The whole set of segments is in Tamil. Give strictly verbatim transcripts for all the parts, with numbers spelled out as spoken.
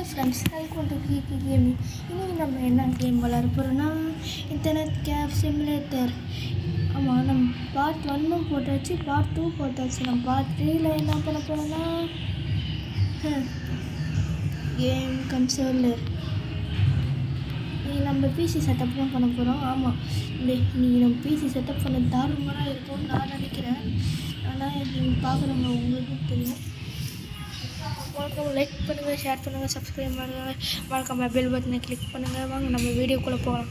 Hi friends, welcome to Kiki Gaming. இன்னைக்கு நம்ம என்ன கேம் விளையாட போறோம்னா இன்டர்நெட் கேஃப் சிமுலேட்டர். ஆமா, நம்ம பார்ட் ஒன்று போட்டாச்சு, பார்ட் டூ போட்டாச்சு. நம்ம பார்ட் த்ரீல என்ன பண்ண போறோம்னா கேம் கன்சோலர். நீ நம்ம பிசி செட்டப் தான் பண்ண போகிறோம். ஆமாம், நீ நம்ம பிசி செட்டப் பண்ண தாராளமாக இருக்கும்னு நான் நினைக்கிறேன். ஆனால் நீங்கள் பார்க்குறவங்க உங்களுக்கும் தெரியும். மறக்காம லைக் பண்ணுங்கள், ஷேர் பண்ணுங்கள், சப்ஸ்கிரைப் பண்ணுங்கள், மறக்காம பெல் பட்டனை கிளிக் பண்ணுங்கள். வாங்க நம்ம வீடியோக்குள்ளே போகலாம்.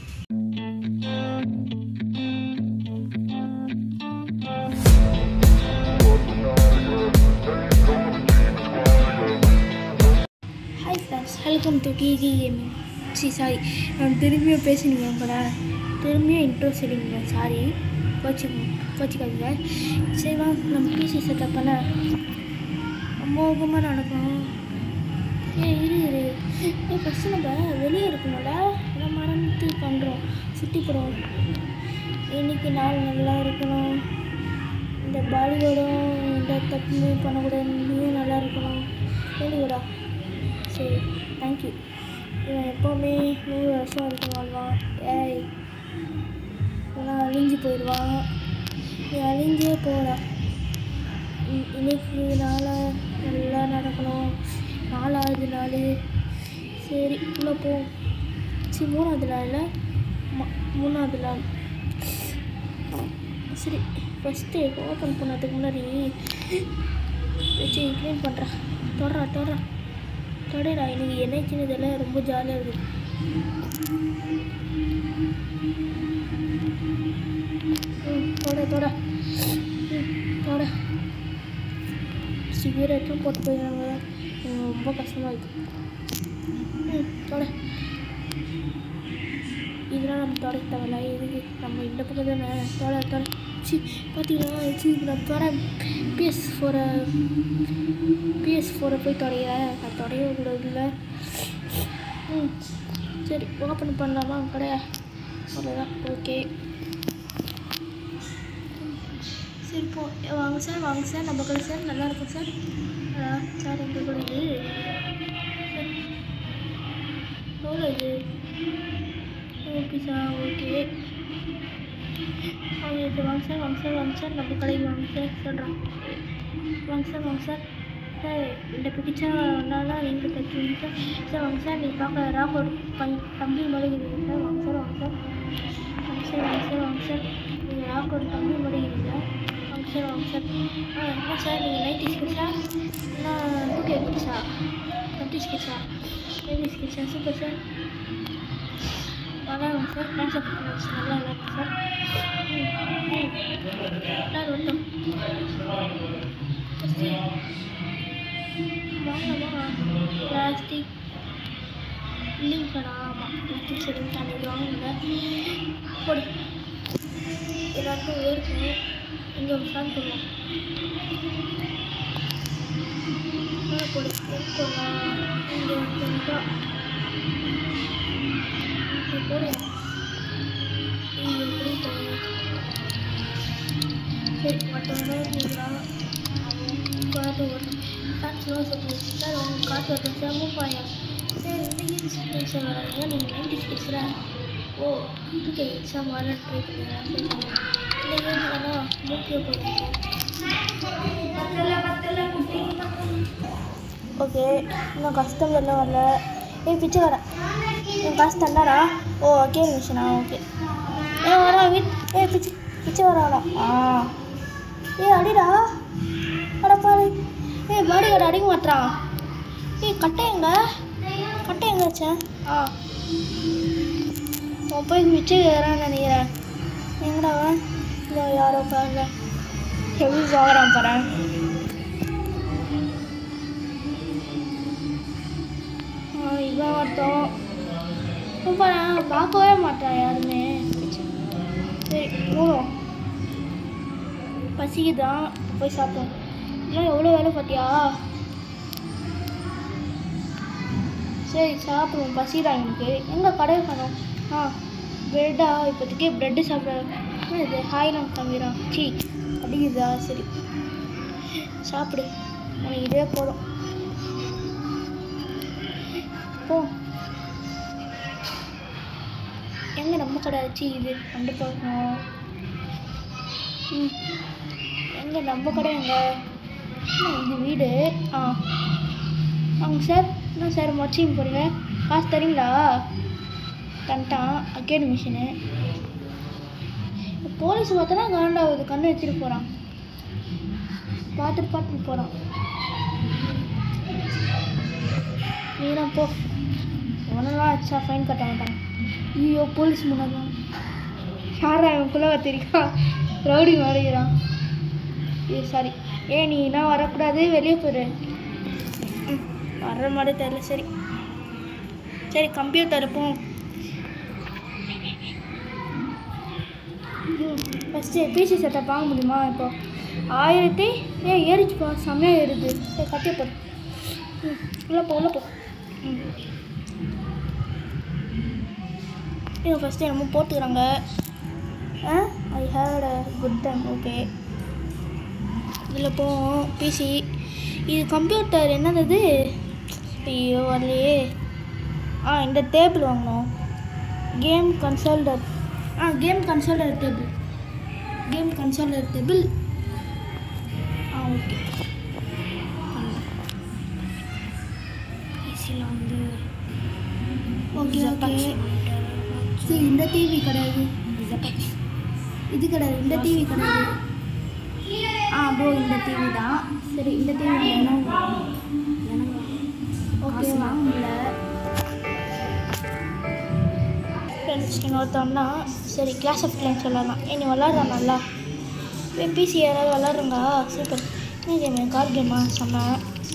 Hi friends, welcome to Kiki gaming. சி சாரி, நான் திரும்பியும் பேசினீங்க கூட, திரும்பியும் இன்ட்ரோ சொல்லிங்க. சாரி, கோச்சிங்க கோச்சிக்காதீங்க. சரி வாங்க நம்ம பிசி செட்டப் பண்ண அமோகமாக நடக்கும். ஏ இரு இரு ஏ ஃபஸ்ட்டு நம்ம வெளியே இருக்கணும்ல, நம்ம மறந்து பண்ணுறோம். சுற்றி போடுவோம். இன்றைக்கி நாள் நல்லா இருக்கணும். இந்த பாலிவுடும் இந்த தப்புமே பண்ணக்கூடாது, நீயும் நல்லா இருக்கணும். வெளியூடா சரி, தேங்க்யூ. இவன் எப்போவுமே நூறு வருஷம் வரைக்கும் வாழ்வான். ஏய் இவன் அழிஞ்சு போயிடுவான். நீ அழிஞ்சே போடா. இன்னைக்கு நாளை நல்லா நடக்கணும். நாலாவது நாள். சரி உள்ளே போ. சரி மூணாவது நாளில் மூணாவது நாள் சரி, ஃபஸ்ட்டு ஓப்பன் பண்ணதுக்கு முன்னாடி வச்சு க்ளீன் பண்ணுறேன். தொடரா தொடரா தொடரா இன்னைக்கு என்ன சின்னதெல்லாம் ரொம்ப ஜாலியாக இருக்குது. ம் தொட தொட ம் தொட சிகரெட்டும் போட்டு போயிடுறாங்க. ரொம்ப கஷ்டமாக இருக்குது. ம் தொட இதெல்லாம் நம்ம தொடக்க தேவையில்ல. எதுக்கு நம்ம இந்த பக்கம் தானே தொட தொட. சி பார்த்தீங்களா, சி நான் தொட பிஎஸ் ஃபோரை பிஎஸ் ஃபோரை போய் தொடையிறேன். நான் தொடைய கூடாது இல்லை. ம் சரி ஓப்பன் பண்ணலாமா கடையா? அவ்வளோதான், ஓகே. சரி போ, வாங்க சார் வாங்க சார், நம்ம கடை சார் நல்லா இருக்கும் சார். சார் எங்கள் கடை இது எவ்வளோ இது? ஓகே சார், ஓகே வாங்க சார் வாங்க சார் வாங்க சார் வாங்க சார் நம்ம கடைக்கு வாங்க சார் சொல்கிறோம். வாங்க சார் வாங்க சார். சார் இந்த பிடிச்சா ஒன்றாலாம் எங்களுக்கு தைச்சுங்க சார். சார் வாங்க சார், நீங்கள் பார்க்க ராகோட் பை தம்பி மொழிகிறீங்க சார். வாங்க சார் வாங்க சார் வாங்க சார் வாங்க சார் வாங்க சார் நீங்கள் ராகோட் தம்பி மொழிகிறீங்க. வாங்க சார் வாங்க சார். ஆ என்ன சார் நீங்கள் நைன்டி ஸ்கிட்ஸா இல்லை டூ கே கிட்ஸா? டுவெண்ட்டி ஸ்கிட்ஸா? நைன்டி ஸ்கிட்ஸா? சூப்பர் சார், நல்லா இருக்கும் சார். டான்ஸ் பர்ஃபார்மன்ஸ் நல்லா இருக்கும் சார். ம் ம் சார் ஒன்றும் வாங்கலாமா? பிளாஸ்டிக் இல்லைங்க கடா. ஆமாம் பிளாஸ்டிக் சரி சார், இது வாங்குங்க போடு. எல்லாருக்கும் வேர்க்கணும். இங்கே ஒரு ஃபேன் போடுவோம். போடு போடலாம். இங்கே வந்து போடு. இங்கே எப்படி சரி மற்றவங்க நீங்களா காட்டு ஓட்டம் காற்று சொல்லுங்க சார். உங்கள் காற்று ஓட்டம் சார் மூப்பாயா சார். இன்னைக்கு ஸ்கிட்ஸை வராங்க. நீங்கள் நைன்டி ஸ்கிட்ஸில் ஓ ஓகே எக்ஸாம் வர ட்ரை பண்ணுறேன். இன்னைக்கு வேணா மூக்கிய போடுங்க ஓகே. இன்னும் கஸ்டமர்லாம் வரல. ஏய் பிச்சை வரேன், என் காசு தந்தாரா? ஓ ஓகே மிஷனா ஓகே. ஏ வரா வீட் ஏ பிச்சை பிச்சை வராடா. ஆ ஏ அடிடா அட பாரு. ஏ பாடி கடை அடிக்க மாட்டான். ஏ கட்டை எங்க கட்டை எங்க வச்சேன்? ஆ அவன் போய் மிச்சை ஏறான்னு நினைக்கிறேன். எங்கடாவன்? இல்லை யாரோ பாருங்க எப்படி போகிறான் பாரு. இவன் ஒருத்தம் இப்போ நான் பார்க்கவே மாட்டேன் யாருமே. சரி மூணும் பசிக்குதான், போய் சாப்பிட்டோம். இல்லை எவ்வளோ வேலை பார்த்தியா? சரி சாப்பிடுவோம், பசிதான் எனக்கு. எங்கே கடையை காணோம்? ஆ ப்ரெட்டா? இப்போதைக்கு ப்ரெட்டு சாப்பிட இது ஹாய்லாம் காமிக்கிறான். சீ அடிக்குதா? சரி சாப்பிடு, உனக்கு இதே போதும். போ. எங்கே நம்ம கடை ஆச்சு இது கண்டு பார்க்கணும். ம் எங்கே நம்ம கடை எங்கே? இது வீடு. ஆ வாங்க சார். என்ன சார் மொச்சிங் போடுங்க, காசு தரீங்களா? தந்துட்டான். அக்கேடு மிஷினு. போலீஸ் பார்த்தோன்னா காண்டாகுது, கண்ணு வச்சுட்டு போகிறான். பார்த்துட்டு பார்த்துட்டு போகிறான். நீதான் போ. ஒன்றெல்லாம் ஆச்சா ஃபைன் கட்ட மாட்டான். ஐயோ போலீஸ் முன்னாடி யாரா இவனுக்குள்ளே வச்சிருக்கான், ரவுடி மாறிக்கிறான். ஏ சாரி, ஏ நீ என்ன வரக்கூடாது, வெளியே போயிடு. வர்ற மாதிரி தெரியல. சரி சரி கம்ப்யூட்டர் இருப்போம். ஃபஸ்ட்டு பிசி செட்டப் வாங்க முடியுமா? இப்போ ஆயிரத்தி ஏ ஏறிச்சுப்பா, செம்மையாக ஏறுது. சரி கட்டிய போ. ம் உள்ளே போ உள்ளே போ. ம் இவங்க ஃபஸ்ட்டு என்னமோ போட்டுக்கிறாங்க. ஆ I hate a good time. Okay இதில் போவோம். பிசி இது கம்ப்யூட்டர் என்னது? ஐயோ வரலையே. ஆ இந்த டேபிள் வாங்கணும். கேம் கன்சோல்டர். ஆ கேம் கன்சோல்டர் டேபிள். கேம் கன்சோல்டர் டேபிள். ஆ ஓகே. பிசியில் வந்து ஓகே ஓகே. சரி இந்த டிவி கிடையாது, இது கிடையாது, இந்த டிவி கிடையாது. ஆ ப்ரோ இந்த டிவி தான். சரி இந்த டிவி வேணும். ஓகே வாங்கல ஃப்ரெண்ட்ஸ். நீங்கள் ஒருத்தவன்னா சரி கிளாஸ் ஆஃப் கிளாஸ் விளாட்லாம். ஏ நீ விளாட்றா நல்லா. பிசி யாராவது விளாட்றங்க? சூப்பர். என்ன கேமு? கார் கேமா? செம்ம.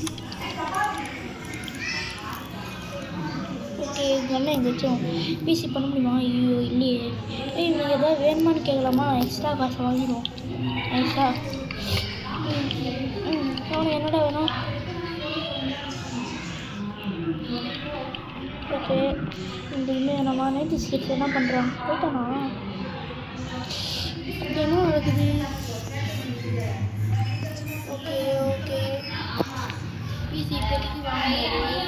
ஓகே கண்ணை எங்கேயாச்சும் பிசி பண்ண முடியுமா? ஐயோ இல்லையே. ஏய் நீங்கள் எதாவது வேணுமான்னு கேட்கலாமா? எக்ஸ்ட்ரா காசு வாங்கிடுவோம். எக்ஸ்ட்ரா ம் ம் அவனுக்கு என்னடா வேணும்? ஓகே இந்த இன்னும் நம்ம நைட்டு ஸ்லிப்ஸ் என்ன பண்ணுறான்? போயிட்டானா? அப்படி என்ன நடக்குது? ஓகே ஓகே பிசி இப்போதைக்கு வாங்க.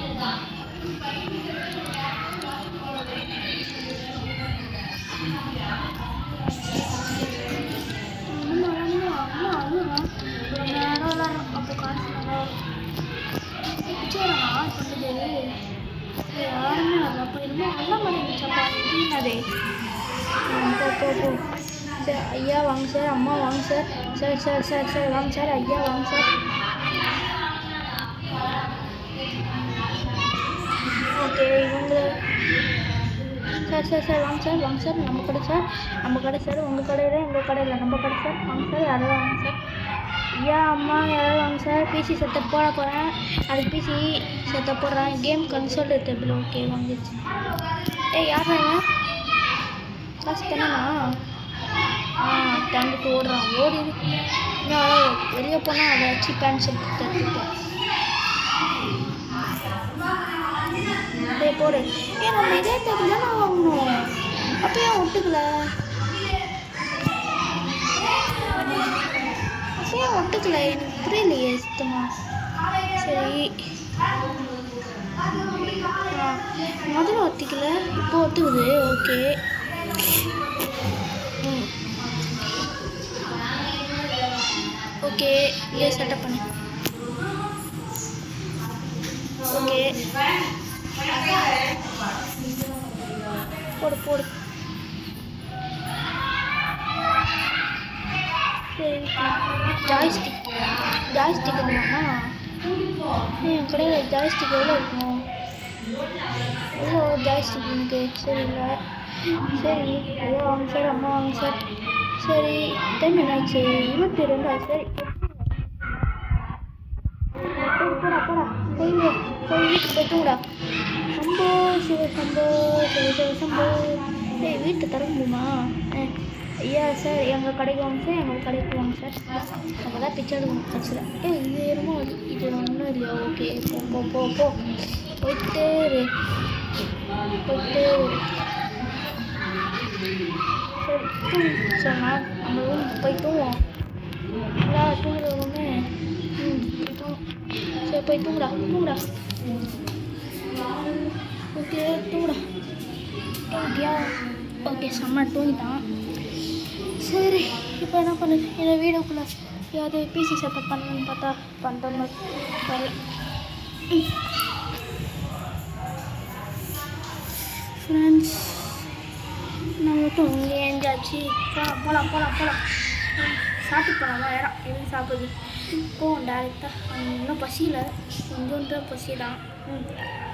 அப்போ காசு பிடிச்சாரா சொன்னது யாருமே வரல. அப்போ என்னமோ நல்ல மாதிரி இருந்துச்சப்பா. என்னதே போ போ போ. சார் ஐயா வாங்க சார், அம்மா வாங்க sir. Sir sir sir sir வாங்க சார், ஐயா வாங்க சார். ஓகே இவங்க சார் சார் சார் வாங்க சார் வாங்க சார். நம்ம கடை சார், நம்ம கடை சார். உங்கள் கடையில் எங்கள் கடையில் நம்ம கடை சார். வாங்க சார் யாராவது வாங்க சார். ஐயா அம்மா யாராவது வாங்க சார். பிசி செட்டப் போட போகிறேன், அதுக்கு பிசி செட்டப் போடுறேன். Game console table. ஓகே வாங்கிடுச்சு. ஏய் யார் வாங்க? காசு தானேண்ணா? ஆ தாண்டிட்டு ஓடுறான். ஓடி இன்னும் வெளியே போனால் அதை வச்சு பேண்ட் ஷர்ட் தட்டுப்பேன். டேய் போடு. ஏ நம்ம இதே டேபிள் தான் நான் வாங்கணும். அப்போ ஏன் ஒட்டுக்கல? அப்போ ஏன் ஒட்டுக்கல? எனக்கு புரியலையே சுத்தமாக. சரி ஆ முதல்ல ஒத்திக்கல, இப்போ ஒத்துக்குது. ஓகே ம் ஓகே இங்கே செட்டப் பண்ணு. ஓகே போடு போடு. சரி ஜாய்ஸ்டிக் ஜாய்ஸ்டிக் வேணுமா? என் கடையில் ஜாய்ஸ்டிக் எவ்வளோ இருக்கும்? எவ்வளோ ஜாய்ஸ்டிக் எனக்கு? சரி இல்லை சரி ஐயா வாங்க சார், அம்மா வாங்க சார். சரி டைம் என்னாச்சு? இருபத்தி ரெண்டு ஆச்சு. சரி போடா போடா போய் போய் வீட்டுக்கு போய் தூங்கடா. சம்போ சிவ சம்போ சிவ சிவ சம்போ. சரி வீட்டை தர முடியுமா? ஐயா சார் எங்கள் கடைக்கு வாங்க சார், எங்கள் கடைக்கு வாங்க சார். நம்ம தான் பிச்சை எடுக்கணும் கட்சியில். ஏ இது ஏறுமோ இது ஒன்றும் இல்லையா? ஓகே போ போ போ போ போயிட்டே இரு போயிட்டே இரு. சரி தூங்கு சார். நான் நம்ம ரூம் போய் தூங்குவோம். நல்லா தூங்குற ரூமே. ம் போய் தூங்கும். சரி போய் தூங்குடா தூங்குடா. ஓகே தூடா தூங்கியா? ஓகே செம்ம தூங்கிட்டான். சரி இப்போ என்ன பண்ணுது? இந்த வீடியோக்குள்ளே ஏதாவது பிசி செட்டப் பண்ணணும்னு பார்த்தா பண்ணுற மாதிரி வரல. ஃப்ரெண்ட்ஸ் நான் மட்டும் இங்கே எஞ்சாச்சு. போகலாம் போகலாம் போகலாம் போகலாம் சாப்பிட்டு போகலாமா? வேறாம் எதுவும் சாப்பிடுது போவோம் டேரெக்டாக. இன்னும் பசியில் கொஞ்சோன்ற பசி தான். ம்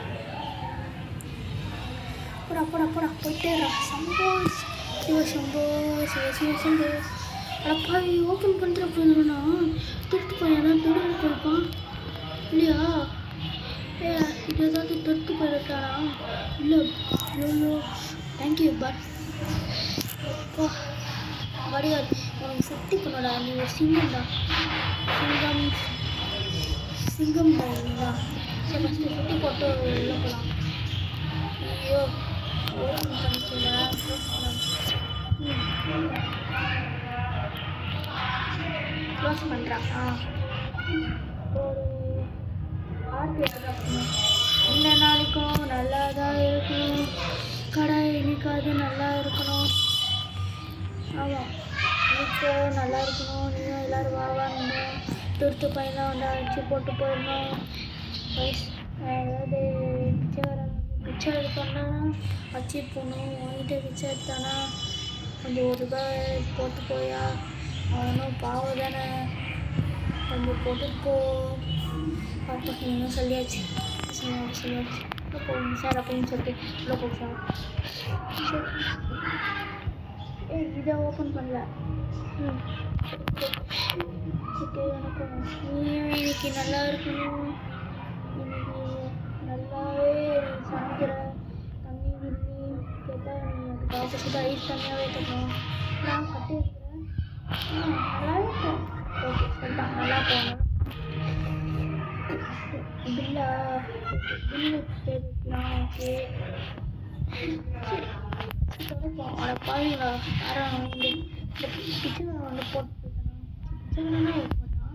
போடா போடா போடா போயிட்டேடா. சம்போ சிவ சம்போ சிவ சிவ சம்போ. அடப்பா ஓப்பன் பண்ணுற போயிடணும்னா தொட்டு போயானா தொடுத்து போயிருப்பான் இல்லையா? ஏ இது ஏதாவது தொட்டு போயிருக்கானா? இல்லை ஐயோ தேங்க்யூ பட் அப்பா வடிவாது உனக்கு சக்தி பண்ணடா. நீ ஒரு சிங்கம் தான். சிங்கம் சிங்கம் தான் இல்லைங்களா? சரி ஃபஸ்ட்டு சுட்டி போட்டு உள்ள போகலாம். ஐயோ ஓப்பன் பண்ணிக்கலாம். க்ளோஸ் பண்ணுறான். ஆ ஒரு ஆர்பி ஆகணும். இந்த நாளைக்கும் நல்லா தான் இருக்கணும். கடை இன்னைக்காவது நல்லா இருக்கணும். ஆமாம் இன்னைக்கோ நல்லா இருக்கணும். நீயும் எல்லோரும் வாவாங்க. துருத்து பையனாக வந்து அடிச்சு போட்டு போயிடணும். வயசு ஏதாவது பிச்சை வர பிச்சை எடுத்தோன்னா வச்சு போகணும். வாங்கிட்டு பிச்சை எடுத்தானா கொஞ்சம் ஒரு ரூபாய் போட்டு போயா? அவனும் பாவம் தானே. கொஞ்சம் போட்டு போ பார்த்து இன்னும் சொல்லியாச்சு சொல்லியாச்சு உள்ள போகணும் சார் அப்படின்னு சொல்லிட்டு உள்ள போக சார். ஏ இதை ஓப்பன் பண்ணல. ம் ஓகே வணக்கம். நீயும் இன்னைக்கு நல்லா இருக்கணும். இன்னைக்கு நல்லாவே சமைக்கிற தண்ணி கிண்ணி கேட்டால் நீ அதுக்கு ஆப்போசிட்டாக ஐஸ் தண்ணியாகவே தரணும். நான் கட்டி இருக்கிறேன். ஆ நல்லாவே இருக்கும். ஓகே சொல்லிட்டான் நல்லா போகணும். பில்லா பில்லு பேருக்கலாம். ஓகே சரி தொடப்போம். அவளை பாருங்களா யாரும் வந்து இந்த கிச்சனை வந்து போட்டு போயிட்டானா? கிச்சனா இருக்க மாட்டான்.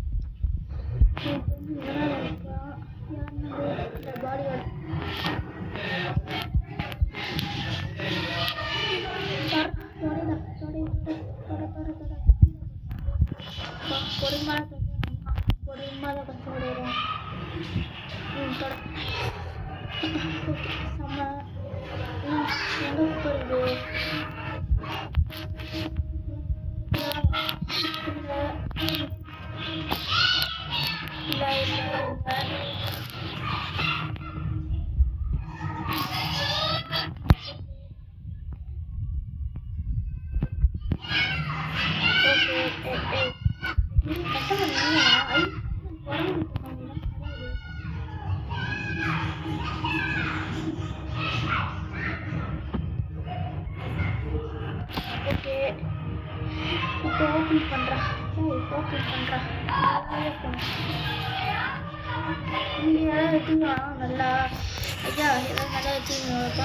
இதனால் இருக்கான் யாருன்னா இந்த பாடி வார்டு பொறுமையாக பொறுமையாக கொஞ்சம் விடுறோம். ம் தொட செம்ம. ம் எங்கே போகிறது? இல்லை இல்லை இல்லை இல்லை ஓகே ஏ ஏ நீ கஷ்டப்பட நீயா ஐ உடம்பு ஓகே இப்போ ஓப்பன் பண்ணுறா. ஓ ஓப்பன் பண்ணுறா. நீங்கள் ஏதாவது வச்சுங்களா நல்லா? ஐயா ஏதாவது நல்லா வச்சுக்கோங்கப்பா.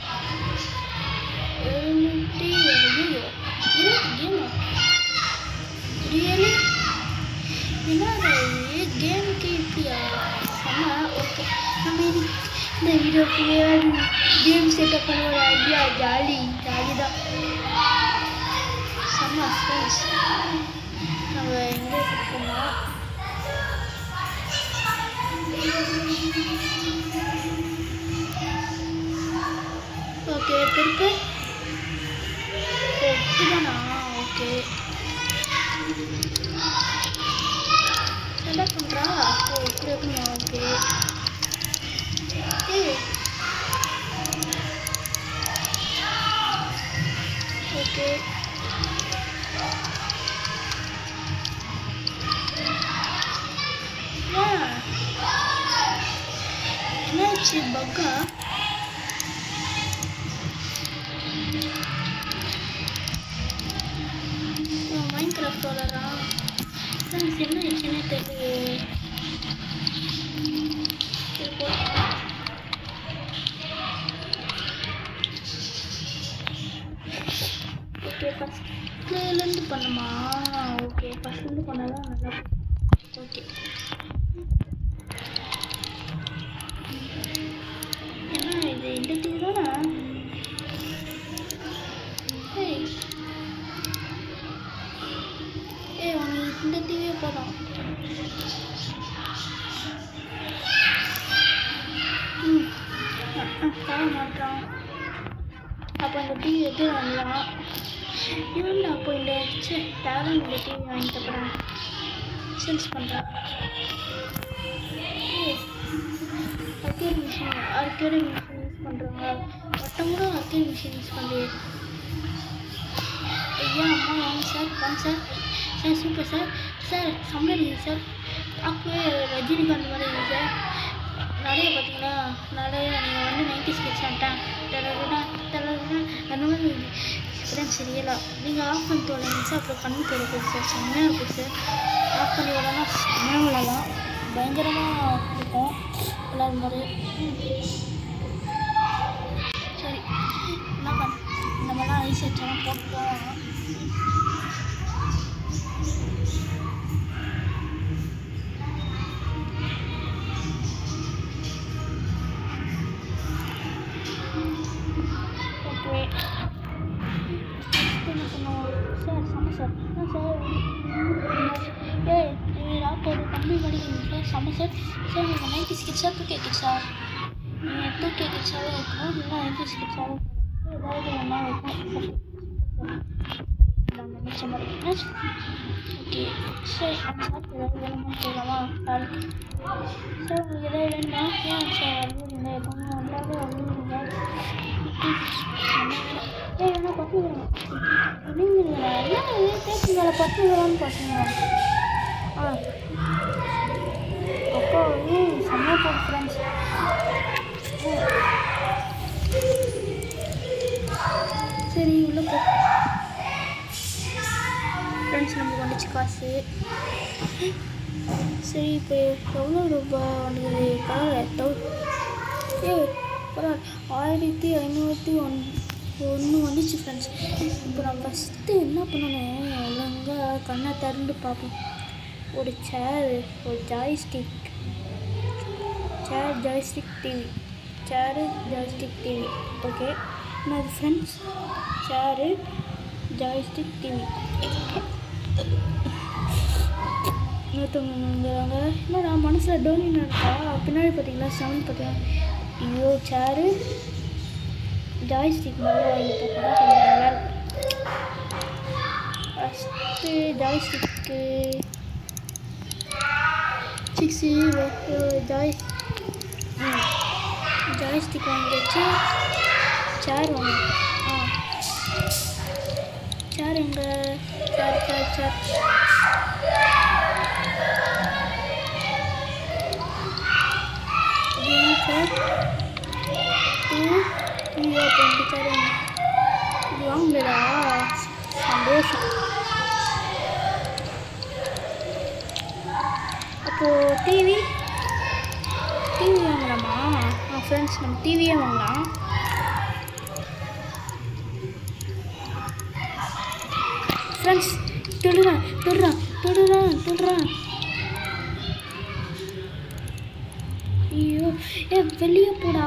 எழுநூற்றி ஐயோ இது கேமா ரியலி என்ன கேமுக்கு இப்படியா? செம்ம. ஓகே நம்ம இது இந்த வீடியோக்குள்ளே கேம் செட்டப் பண்ண ஒரு ஐடியா ஜாலி ஜாலி தான். செம்ம ஃப்ரெண்ட்ஸ் நம்ம எங்கே இருக்கோம்? ஓகே திருப்பு ஓகேதானா? ஓகே என்ன பண்ணுறா? ஓ இப்படி இருக்குமா? ஓகே ஏ ஓகே என்னாச்சு பக்கா? மைண்ட் கிராஃப்ட் வளரா ஃப்ரெண்ட்ஸ் என்ன ஆச்சுன்னே தெரியலையே. ஓகே ஃபஸ்ட்லேருந்து பண்ணுமா? ஓகே ஃபஸ்ட்லேருந்து பண்ணால் தான் நல்லா. ஓகே என்ன டிவி எது வாங்கலாம் இவன் அப்போ இந்த தேவை இந்த டிவி வாங்கிட்டு போகிறேன் சேல்ஸ் பண்ணுறேன் arcade machine arcade machine use பண்ணுறாங்க மொத்தமுறை அர்கேட் மிஷின் யூஸ் பண்ணுறேன் ஐயா அம்மா வாங்க சார் வாங்க sir sir super sir sir summer இருக்குது சார் பார்க்கவே ரஜினிகாந்த் மாதிரி இருக்குது சார் நிறைய பார்த்தீங்கன்னா நிறைய நீங்கள் வந்து நைன்டி ஸ்கெட்ச் ஆகிட்டேன் தெலகுனா தெலகுனா அந்த மாதிரி ஃப்ரெண்ட்ஸ் ரியலாக நீங்கள் ஆஃப் பண்ணி தோலைங்க சார் அப்புறம் கண்ணு போடுறது சார் செம்மையாக இருக்குது சார் ஆஃப் பண்ணி விடலாம் செம்மையாக விடலாம் பயங்கரமாக இருக்கும் விளாடும் போது சரி என்ன பண்ண இந்த மாதிரிலாம் ஐஸ் வச்சாலும் போட்டு போவாங்க சார் செம்ம சார் என்ன சார் ஏய் ராக் ஒரு தம்பி படிக்கணும் சார் செம்ம சார் சார் நீங்கள் நைன்டி ஸ்கிட்ஸாக டூ கே கிட்ஸா நீங்கள் டூ கே கிட்ஸாகவே இருக்கணும் இல்லைன்னா நைன்டி ஸ்கிட்ஸாகவும் ஏதாவது ஒன்றா இருக்கும் நான் நினச்ச மாதிரி ஓகே சரி அந்த சார் ஏதாவது வேணுமா போகலாமா நாளைக்கு சார் உங்களுக்கு எதாவது வேணுமா ஏன் சார் அழுவுறீங்க எப்பவுமே நல்லாவே அழுவுறீங்க ஏய் வேணா பத்து வேணும் அப்படிங்கிறீங்களா ஏன் இதே தேய்ச்சி வேலை பத்து வேலான்னு பார்த்தீங்களா ஆ அப்போ வந்து செம்மையாக போகுது ஃப்ரெண்ட்ஸ் சரி உள்ள போ ஃப்ரெண்ட்ஸ் நமக்கு வந்துச்சு காசு சரி இப்போ எவ்வளோ ரூபா வந்துது பரவாயில்ல தௌ ஏ பரவாயில்ல ஆயிரத்தி ஐநூற்றி ஒன் ஒன்று வந்துச்சு ஃப்ரெண்ட்ஸ் இப்போ நான் ஃபஸ்ட்டு என்ன பண்ணணும் ஒழுங்காக கண்ணை திறந்து பார்ப்போம் ஒரு சேர் ஒரு joystick chair joystick TV chair joystick TV okay என்னது ஃப்ரெண்ட்ஸ் சேரு ஜாய்ஸ்டிக் டிவி இன்னொருத்தவங்க என்னடா மனசில் டோனி இருக்கா பின்னாடி பார்த்தீங்களா சவுண்ட் பார்த்தீங்களா ஐயோ சேரு ஜாய்ஸ்டிக் நல்லா வாங்கி போட்டா கொஞ்சம் நல்லா இருக்கும் first joystick six joy joystick வாங்கி வச்சு சேர் வாங்க ஆ சேர் எங்கே chair chair chair sir two ஐயோ டுவெண்ட்டி சார் இது வாங்கலடா சந்தோஷம் அப்போது டிவி டிவி வாங்கலாமா ஆ ஃப்ரெண்ட்ஸ் நம்ம டிவியே வாங்கலாம் ஃப்ரெண்ட்ஸ் தொடுறான் தொடுறான் தொடுறான் தொடுறான் ஐயோ ஏ வெளியே போடா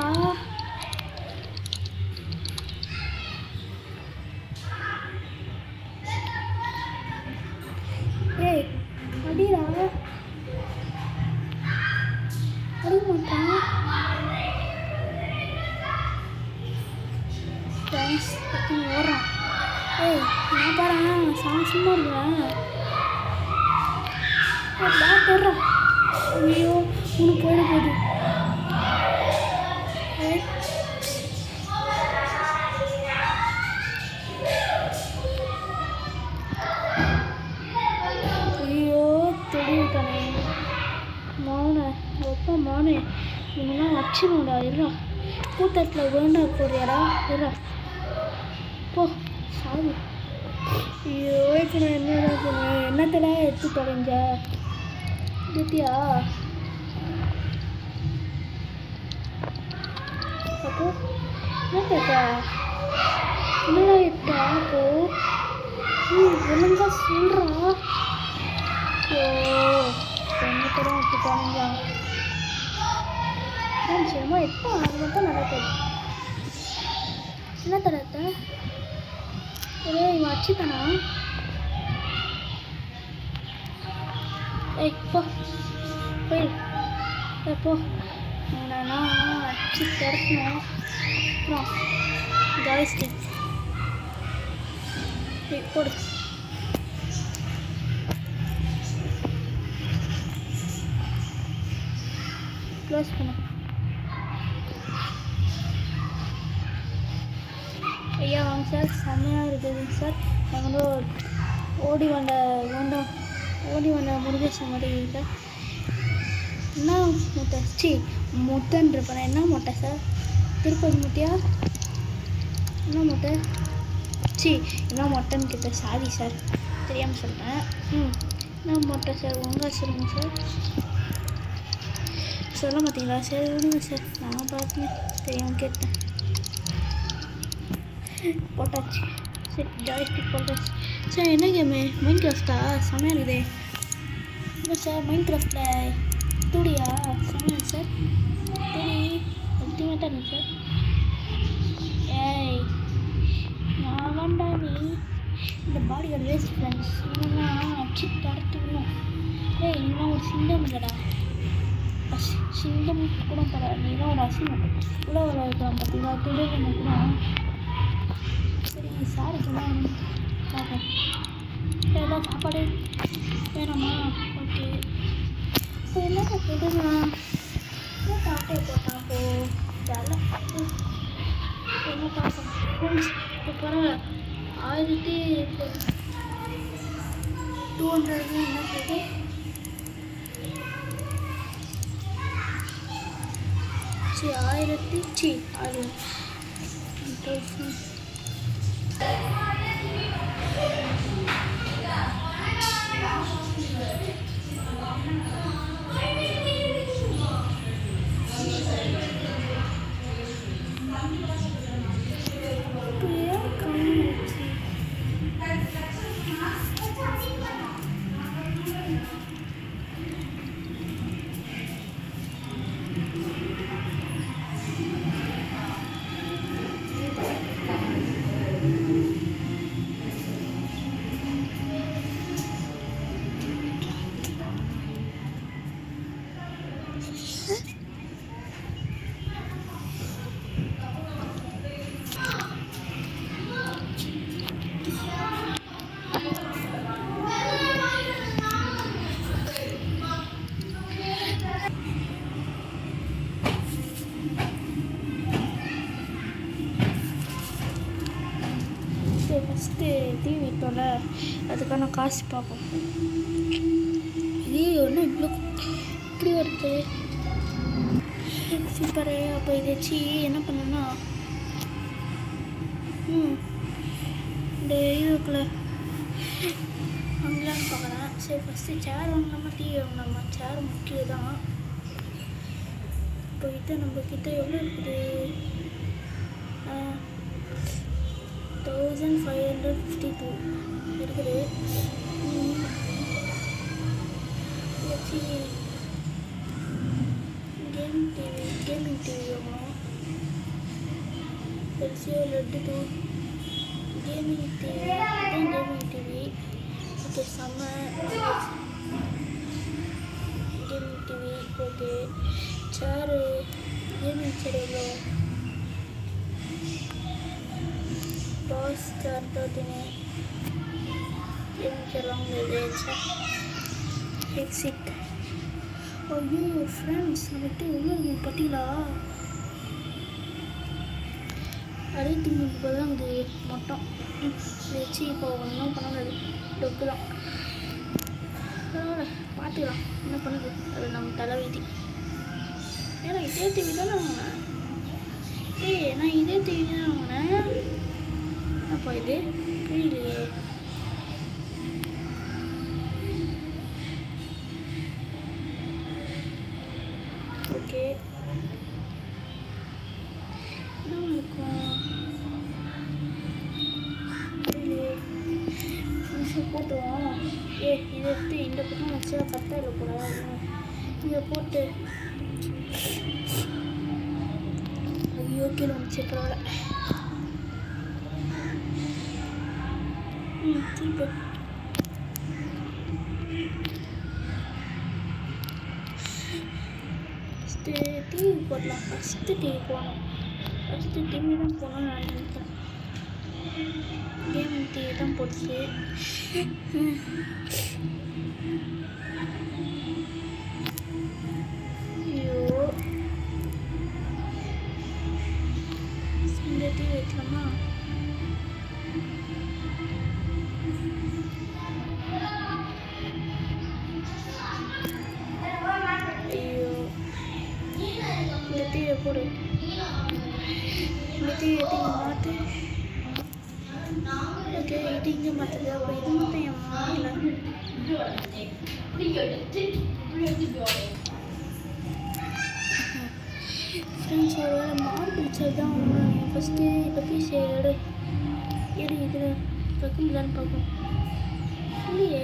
ஏய் அடிடா அடி மாட்டான் ஃப்ரெண்ட்ஸ் பற்றி ஓடுறான் ஏய் நான் பாரு சாசமாக இருக்கேன் பேக் போடுறான் ஐயோ உனக்கு போயிட போகுது ஐயோ தெரிவிட்டானே மானே ஒப்பா மானே இவங்கெல்லாம் வச்சுக்கோடா இருடா கூட்டத்தில் வேண்டா போடுறியாடா இருடா போ சாமி ஐயோ இப்போ நான் என்னடா சொன்னேன் என்னத்தடா எடுத்து தொலைஞ்ச எடுத்தியா அப்போ என்ன கேட்டா என்னடா எடுத்தா அப்போ நீ ஒழுங்கா சொல்கிறா ஓ என்னத்தடா எடுத்து தொலைஞ்சா நிச்சயமா எப்போ அது மட்டும் நடக்குது என்ன தடத்தை ஒரே இவன் அச்சுதானா ஏய் போ போய் போ என்னன்னா அச்சு திறக்கணும் அப்புறம் ஜாய்ஸ்டிக் ஏய் போடு. க்ளோஸ் பண்ணு. ஐயா வாங்க சார், செம்மையாக இருக்குதுங்க சார். நாங்கள் வந்து ஓடி வந்த வேண்டாம் ஓடி வந்த முருகேசன் மாதிரி சார். என்ன முட்டை? சி முட்டைன்றப்ப என்ன முட்டை சார்? திருப்பதி முட்டையா? என்ன முட்டை? சி என்ன மொட்டைன்னு கேட்டேன், சாரி சார், தெரியாமல் சொல்லிட்டேன். ம் என்ன மொட்டை சார்? ஒழுங்காக சொல்லுங்கள் சார். சொல்ல மாட்டீங்களா? சரி விடுங்க சார், நான் பார்த்தேன், தெரியாமல் கேட்டேன். போட்டாச்சு. சரி ஜாய்ஸ்டிக் போட்டாச்சு. சார் என்ன கேமு? மைண்ட் கிராஃப்டா? செம்மையாக இருக்குதே. இல்லை சார், மைண்ட் கிராஃப்டில் தூடியா? செம்மையா சார், தூடி அல்டிமேட்டாக இருக்கு சார். ஏய் நான் வேண்டா, நீ இந்த பாடி கார்டு வேஸ்ட் ஃப்ரெண்ட்ஸ். இல்லைன்னா அச்சு தடுத்துக்கணும். ஏய் நீலாம் ஒரு சிங்கம் இல்லைடா, சிங்கம் கூட பரவாயில்ல, நீலாம் ஒரு அசிங்கம். உள்ள ஒரு இருக்கலாம் பார்த்தீங்களா, துடுன்னு கூட. சரி சாரி சொன்னால் பார்ப்போம். ஏதாவது சாப்பாடு வேணாமா? ஓகே இப்போ என்ன போடுங்க, என்ன சாப்பிட்டே போட்டான் போ ஜால என்ன பார்ப்போம் ஃப்ரெண்ட்ஸ். இப்போ பரவாயில்ல, ஆயிரத்தி டூ ஹண்ட்ரட் என்ன போகுது. சி ஆயிரத்தி சி ஆயிரம் ஃபஸ்ட்டு தீ விட்டோம்ல, அதுக்கான காசு பார்ப்போம். இது ஒன்று இவ்வளோ இப்படி வருது சூப்பரு. அப்போ இதை வச்சு என்ன பண்ணணும்னா, ம் இந்த இதுக்குள்ள வாங்கலான்னு பார்க்குறேன். சரி ஃபஸ்ட்டு சேர் வாங்கலாமா டீ வாங்கலாமா? சேர் முக்கியம் தான். இப்போ கிட்ட நம்மக்கிட்ட எவ்வளோ இருக்குது? Thousand five hundred fifty two இருக்குது. வச்சு கேமிங் டிவி கேமிங் டிவி வாங்கணும். பெருசியோ லட்டு டூ கேமிங் டிவி தான் கேமிங் டிவி. ஓகே செம்ம gaming TV. Okay chair gaming chair எவ்வளோ? பாஸ் சேர் பார்த்தீங்க, கேமிங் சேர் வாங்குறது. எக்ஸிட். ஐயோ ஃப்ரெண்ட்ஸ், நம்மகிட்ட எவ்வளோ இருக்குது பார்த்தீங்களா? அறுபத்தி மூணு ரூபாய் தான் இது மொத்தம். வச்சு இப்போ ஒன்றும் பண்ணது டொக்கு தான். பரவாயில்ல பார்த்துக்கலாம், என்ன பண்ணுது, அது நம்ம தலைவிதி. ஏன்னா இதே டிவி தானே வாங்கினேன். ஏய் நான் இதே டிவி தான் வாங்கினேன். அப்போ இது புரியலையே. ஓகே என்ன இருக்கும் போட்டுவோம். ஏ இதை எடுத்து இந்த பக்கம் வச்சா கரெக்டாக இருக்கக்கூடாது. இதை போட்டு ஐயோ கீழே வந்துச்சு. பரவாயில்ல. ம் திருப்பி ஃபஸ்ட்டு டிவி போடலாம். ஃபஸ்ட்டு டிவி போகணும். ஃபஸ்ட்டு டிவி தான் போகணும்னு நான் நினைக்கிறேன். கேம் தீ தான் போட்டுச்சு. ஐயோ இந்த தீ வைக்கலாமா? ஐயோ இந்த தீயை போடு. இந்த தீயை எடுத்து மாற்று. ஓகே இது இங்கே மாற்றுது. அப்புறம் இது மட்டும் என் மாறல. ஃப்ரெண்ட்ஸ் ஒரு வேலை மார்பிள் சைடு தான் ஃபஸ்ட்டு இப்போ பீஸ் எடு எடு இதில் வைக்கலான்னு பார்க்கும். இல்லையே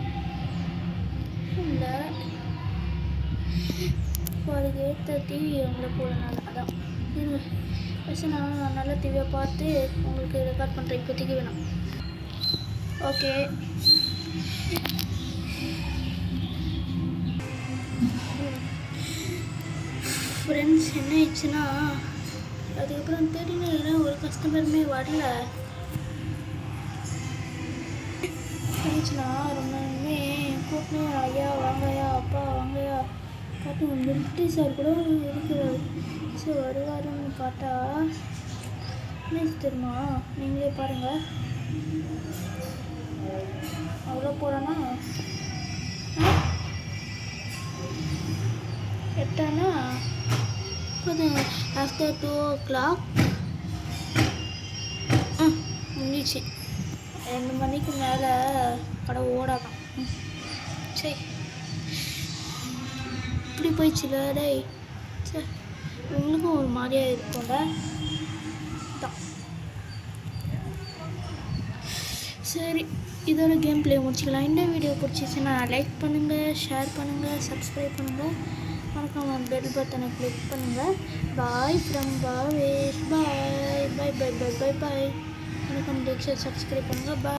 இல்லை இப்போ அதுக்கு ஏற்ற டிவி உங்களை போடனால அதான் இருங்க. ஃபஸ்ட்டு நான் நல்ல டிவியை பார்த்து உங்களுக்கு ரெக்கார்ட் பண்ணுறேன். இப்போதைக்கு வேணாம். ஓகே ஃப்ரெண்ட்ஸ் என்ன ஆயிடுச்சுன்னா அதுக்கப்புறம் திடீர்னு ஒரு கஸ்டமருமே வரல. ஆயிடுச்சுன்னா ரொம்ப நேரமே கூப்பிட்டு ஐயா வாங்கயா அப்பா வாங்கயா பார்த்து மிலிட்ரி சார் கூட இருக்கிறாரு. ஸோ வருவாருன்னு பார்த்தா என்ன தெரியுமா, நீங்களே பாருங்கள். அவ்வளோ போகிறோன்னா எட்டானா கொஞ்சம் ஆஃப்டர் டூ ஓ கிளாக் முடிஞ்சிச்சு. ரெண்டு மணிக்கு மேலே கடை ஓடாதான். சரி இப்படி போயிடுச்சுல டேய். சரி உங்களுக்கும் ஒரு மாதிரியாக இருக்கும்ல தான். சரி இதோட கேம் பிளே முடிச்சுக்கலாம். இந்த வீடியோ பிடிச்சிச்சுன்னா லைக் பண்ணுங்கள், ஷேர் பண்ணுங்கள், சப்ஸ்கிரைப் பண்ணுங்கள், மறக்காம பெல் பட்டனை கிளிக் பண்ணுங்கள். Bye from Bhavesh. Bye bye bye bye bye bye. மறக்காம லைக் ஷேர் சப்ஸ்கிரைப் பண்ணுங்கள். பாய்.